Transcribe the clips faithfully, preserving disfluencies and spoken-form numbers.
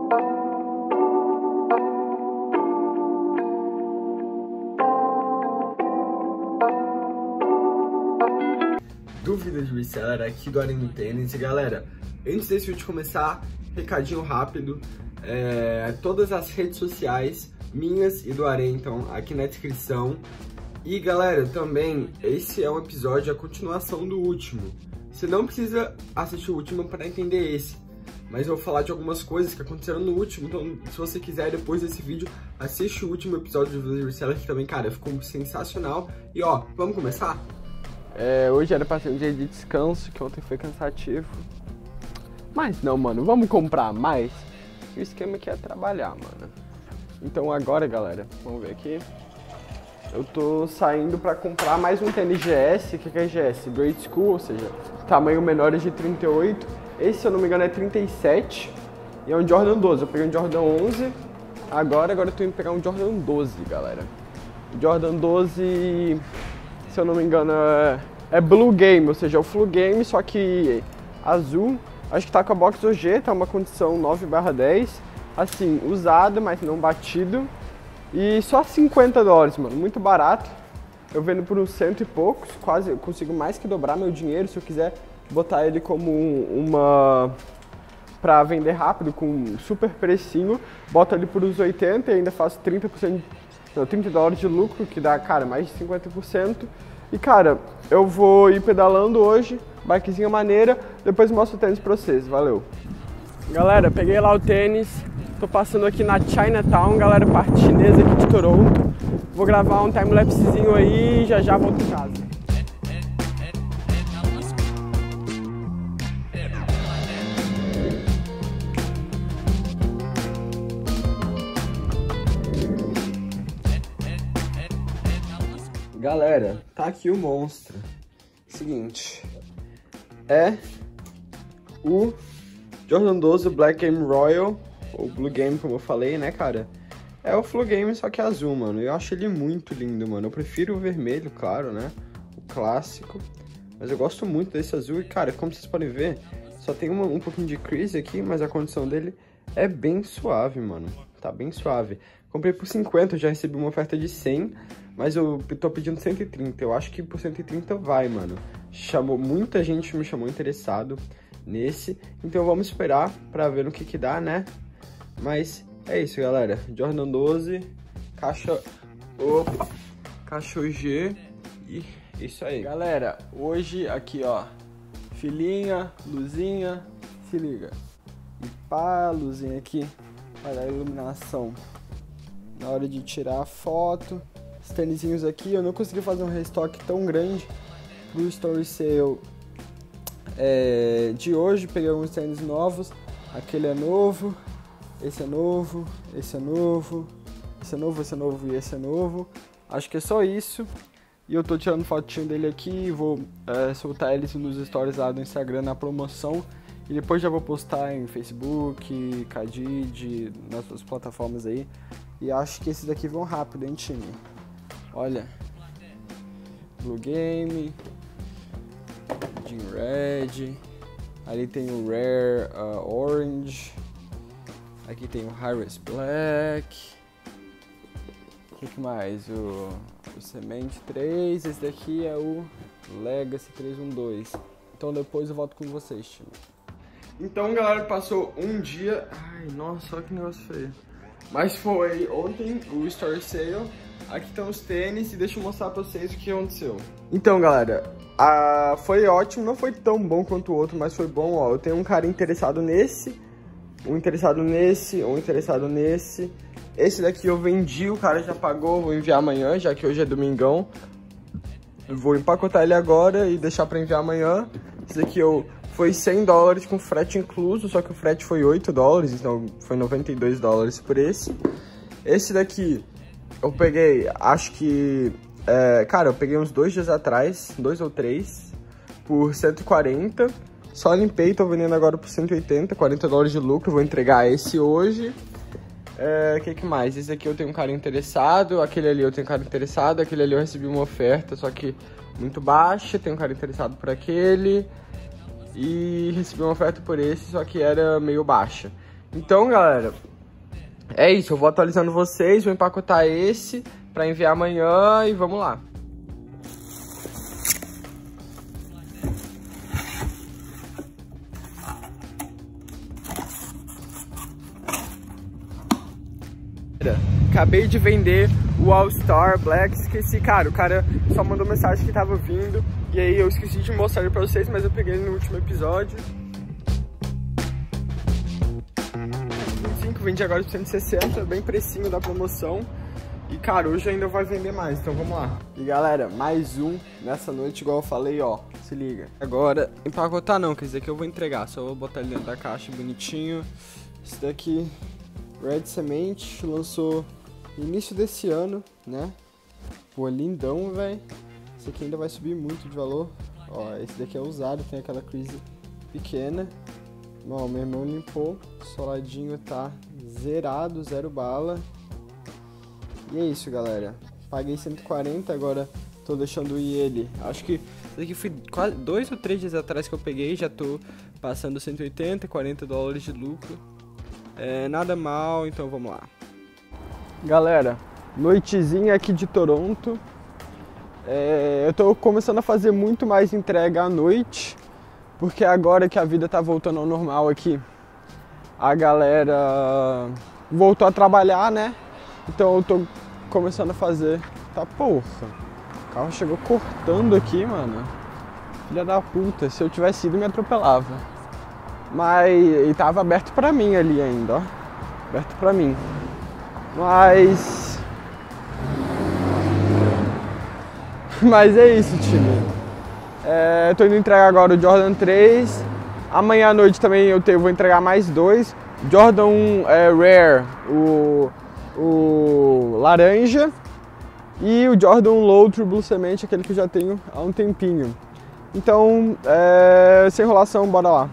Dúvidas de reseller aqui do Arena Tênis. E galera, antes desse vídeo começar, recadinho rápido, é, todas as redes sociais minhas e do Arena estão aqui na descrição. E galera, também, esse é um episódio, a continuação do último. Você não precisa assistir o último para entender esse, mas eu vou falar de algumas coisas que aconteceram no último. Então, se você quiser, depois desse vídeo, assiste o último episódio do reseller, que também, cara, ficou sensacional. E ó, vamos começar? É, hoje era pra ser um dia de descanso, que ontem foi cansativo. Mas não, mano, vamos comprar mais. O esquema aqui é trabalhar, mano. Então agora, galera, vamos ver aqui. Eu tô saindo pra comprar mais um tênis G S. O que, que é G S? Grade School, ou seja, tamanho menor é de trinta e oito. Esse, se eu não me engano, é trinta e sete. E é um Jordan doze. Eu peguei um Jordan onze. Agora, agora eu tô indo pegar um Jordan doze, galera. O Jordan doze... se eu não me engano, é, é Blue Game, ou seja, é o Flu Game, só que azul. Acho que tá com a box O G, tá uma condição nove barra dez. Assim, usado, mas não batido. E só cinquenta dólares, mano, muito barato. Eu vendo por uns cento e poucos, quase eu consigo mais que dobrar meu dinheiro se eu quiser botar ele como uma... pra vender rápido, com super precinho. Boto ele por uns oitenta e ainda faço trinta por cento, não, trinta dólares de lucro, que dá, cara, mais de cinquenta por cento. E, cara, eu vou ir pedalando hoje, bikezinha maneira, depois mostro o tênis pra vocês, valeu. Galera, peguei lá o tênis, tô passando aqui na Chinatown, galera, parte chinesa aqui de Toronto. Vou gravar um timelapsezinho aí e já já volto em casa. Galera, tá aqui o monstro. Seguinte, é o Jordan doze Black Game Royal, ou Blue Game, como eu falei, né, cara? É o Flu Game, só que azul, mano. Eu acho ele muito lindo, mano. Eu prefiro o vermelho, claro, né? O clássico. Mas eu gosto muito desse azul. E, cara, como vocês podem ver, só tem uma, um pouquinho de crease aqui, mas a condição dele é bem suave, mano. Tá bem suave. Comprei por cinquenta, eu já recebi uma oferta de cem. Mas eu tô pedindo cento e trinta, eu acho que por cento e trinta vai, mano. Chamou, muita gente me chamou interessado nesse, então vamos esperar pra ver no que que dá, né? Mas é isso, galera. Jordan doze, caixa... Opa! Caixa O G e isso aí. Galera, hoje aqui, ó, filinha, luzinha, se liga. E pá, luzinha aqui para dar iluminação. Na hora de tirar a foto... Os tênisinhos aqui, eu não consegui fazer um restock tão grande pro Story Sale é, de hoje. Peguei alguns tênis novos, aquele é novo, esse é novo, esse é novo, esse é novo, esse é novo e esse é novo. Acho que é só isso. E eu tô tirando fotinho dele aqui, vou é, soltar eles nos stories lá do Instagram na promoção. E depois já vou postar em Facebook, Kadid, nas outras plataformas aí. E acho que esses daqui vão rápido, hein, time? Olha, Blue Game, Jean Red, ali tem o Rare uh, Orange, aqui tem o High-Res Black, o que, que mais? O, o Cement três, esse daqui é o Legacy trezentos e doze. Então depois eu volto com vocês, time. Então, galera, passou um dia... Ai, nossa, olha que negócio feio. Mas foi ontem o Story Sale. Aqui estão os tênis e deixa eu mostrar pra vocês o que aconteceu. Então, galera, a... foi ótimo, não foi tão bom quanto o outro, mas foi bom, ó. Eu tenho um cara interessado nesse, um interessado nesse, um interessado nesse. Esse daqui eu vendi, o cara já pagou, vou enviar amanhã, já que hoje é domingão. Eu vou empacotar ele agora e deixar pra enviar amanhã. Esse daqui eu... foi cem dólares com frete incluso, só que o frete foi oito dólares, então foi noventa e dois dólares por esse. Esse daqui... eu peguei, acho que, é, cara, eu peguei uns dois dias atrás, dois ou três, por cento e quarenta. Só limpei, tô vendendo agora por cento e oitenta, quarenta dólares de lucro. Vou entregar esse hoje. É, que que mais? Esse aqui eu tenho um cara interessado, aquele ali eu tenho um cara interessado, aquele ali eu recebi uma oferta, só que muito baixa. Tenho um cara interessado por aquele. E recebi uma oferta por esse, só que era meio baixa. Então, galera, é isso. Eu vou atualizando vocês, vou empacotar esse pra enviar amanhã e vamos lá. Acabei de vender o All Star Black, esqueci, cara, o cara só mandou mensagem que tava vindo, e aí eu esqueci de mostrar ele pra vocês, mas eu peguei ele no último episódio. vinte e cinco, vendi agora por cento e sessenta, bem precinho da promoção. E cara, hoje ainda vai vender mais, então vamos lá. E galera, mais um nessa noite, igual eu falei, ó, se liga. Agora, empacotar não, quer dizer que eu vou entregar, só vou botar ele dentro da caixa bonitinho. Esse daqui, Red Cement, lançou no início desse ano, né? Pô, lindão, velho. Esse aqui ainda vai subir muito de valor. Ó, esse daqui é usado, tem aquela crise pequena. Ó, meu irmão limpou, o soladinho tá zerado, zero bala. E é isso, galera. Paguei cento e quarenta, agora tô deixando ir ele. Acho que esse daqui foi quase dois ou três dias atrás que eu peguei, já tô passando cento e oitenta, quarenta dólares de lucro. É, nada mal, então vamos lá. Galera, noitezinha aqui de Toronto. É, eu tô começando a fazer muito mais entrega à noite, porque agora que a vida tá voltando ao normal aqui, a galera voltou a trabalhar, né? Então eu tô começando a fazer. Tá, porra. O carro chegou cortando aqui, mano. Filha da puta, se eu tivesse ido me atropelava. Mas ele tava aberto pra mim ali ainda, ó. Aberto pra mim. Mas... Mas é isso, time. É, tô indo entregar agora o Jordan três. Amanhã à noite também eu tenho, vou entregar mais dois. Jordan um é, Rare, o, o laranja. E o Jordan um Low True Blue Cement, aquele que eu já tenho há um tempinho. Então, é, sem enrolação, bora lá.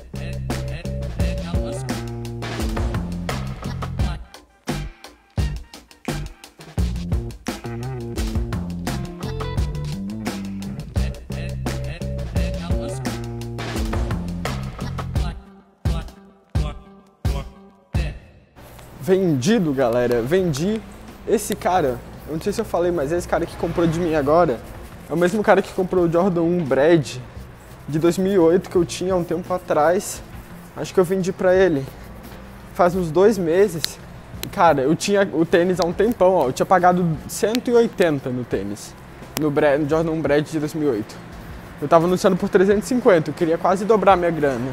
Vendido, galera, vendi. Esse cara, eu não sei se eu falei, mas esse cara que comprou de mim agora é o mesmo cara que comprou o Jordan um Brad de dois mil e oito que eu tinha há um tempo atrás. Acho que eu vendi pra ele faz uns dois meses. Cara, eu tinha o tênis há um tempão, ó. Eu tinha pagado cento e oitenta no tênis, no, Brad, no Jordan um Brad de dois mil e oito. Eu tava anunciando por trezentos e cinquenta, eu queria quase dobrar minha grana.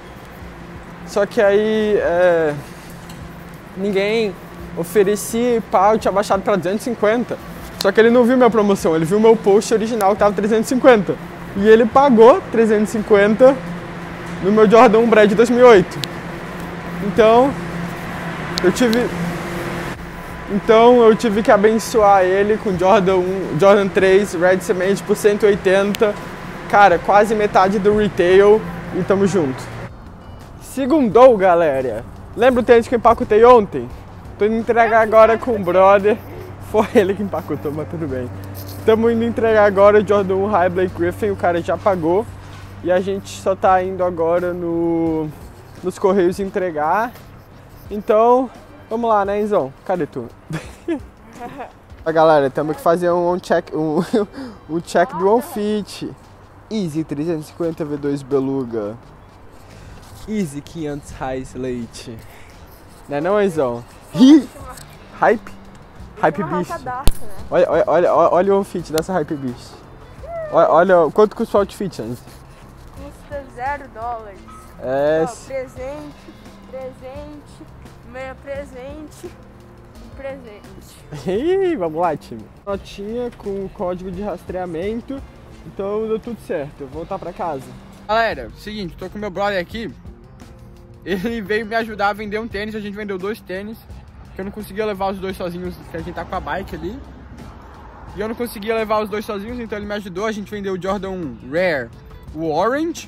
Só que aí, é... ninguém oferecia, pá, eu tinha baixado pra duzentos e cinquenta. Só que ele não viu minha promoção, ele viu meu post original que tava trezentos e cinquenta. E ele pagou trezentos e cinquenta no meu Jordan um Brad de dois mil e oito. Então, eu tive... Então, eu tive que abençoar ele com Jordan um, Jordan três, Red Cement por cento e oitenta. Cara, quase metade do retail e tamo junto. Segundou, galera. Lembra o tênis que eu empacotei ontem? Tô indo entregar agora com o brother. Foi ele que empacotou, mas tudo bem. Estamos indo entregar agora o Jordan um High Blake Griffin, o cara já pagou. E a gente só tá indo agora no, nos Correios entregar. Então, vamos lá, né, Enzão? Cadê tu? Ó, galera, temos que fazer um check, um, um check do OnFit. Easy trezentos e cinquenta V dois Beluga. Easy quinhentos reais leite. Não é não, Enzão? Hype? Hype Beast. Olha, olha, olha, olha o outfit dessa Hype Beast. Olha, olha quanto custa o outfit, Anz? Custa zero dólares. É. Ó, presente, presente, meia presente e presente. Ih, vamos lá, time. Notinha com código de rastreamento. Então deu tudo certo. Eu vou voltar pra casa. Galera, seguinte, tô com meu brother aqui. Ele veio me ajudar a vender um tênis. A gente vendeu dois tênis. Que eu não conseguia levar os dois sozinhos, que a gente tá com a bike ali. E eu não conseguia levar os dois sozinhos, então ele me ajudou. A gente vendeu o Jordan um Rare, o Orange.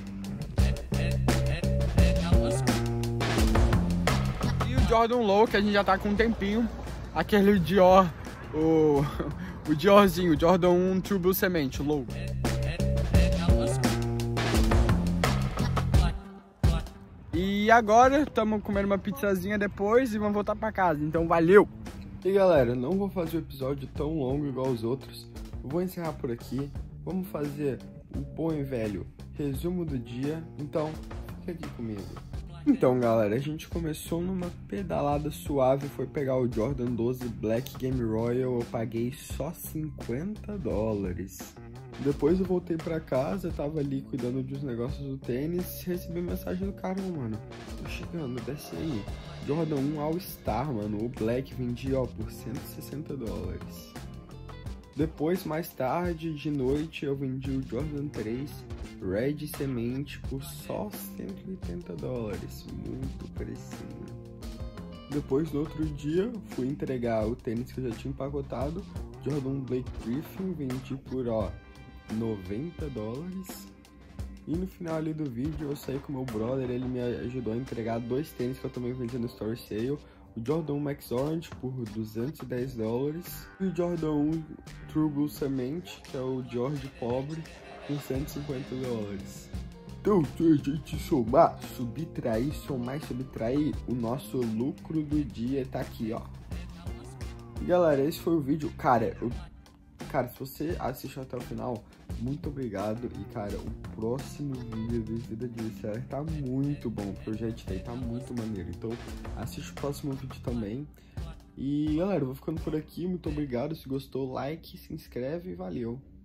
E o Jordan Low, que a gente já tá com um tempinho. Aquele Dior, o, o Diorzinho, o Jordan um True Blue Cement, o Low. E E agora estamos comendo uma pizzazinha depois e vamos voltar pra casa. Então valeu! E galera, não vou fazer o episódio tão longo igual os outros. Eu vou encerrar por aqui. Vamos fazer o bom e velho resumo do dia. Então, fica aqui comigo. Então galera, a gente começou numa pedalada suave, foi pegar o Jordan doze Black Game Royal, eu paguei só cinquenta dólares. Depois eu voltei pra casa, tava ali cuidando dos negócios do tênis, recebi mensagem do cara, mano, tô chegando, desce aí. Jordan um All Star, mano, o Black vendia, ó, por cento e sessenta dólares. Depois, mais tarde, de noite, eu vendi o Jordan três Red Semente por só cento e oitenta dólares, muito precinho. Depois, no outro dia, fui entregar o tênis que eu já tinha empacotado, Jordan Blake Griffin, vendi por, ó, noventa dólares. E no final ali do vídeo, eu saí com meu brother, ele me ajudou a entregar dois tênis que eu também vendi no Story Sale. O Jordan um Max Orange por duzentos e dez dólares. E o Jordan um True Blue Semente, que é o George pobre, por cento e cinquenta dólares. Então, se a gente somar, subtrair, somar e subtrair, o nosso lucro do dia tá aqui, ó. E galera, esse foi o vídeo. Cara, eu... Cara, se você assistiu até o final, muito obrigado. E cara, o próximo vídeo do Vida de Seller tá muito bom. O projeto aí tá muito maneiro. Então assiste o próximo vídeo também. E galera, eu vou ficando por aqui. Muito obrigado. Se gostou, like, se inscreve e valeu.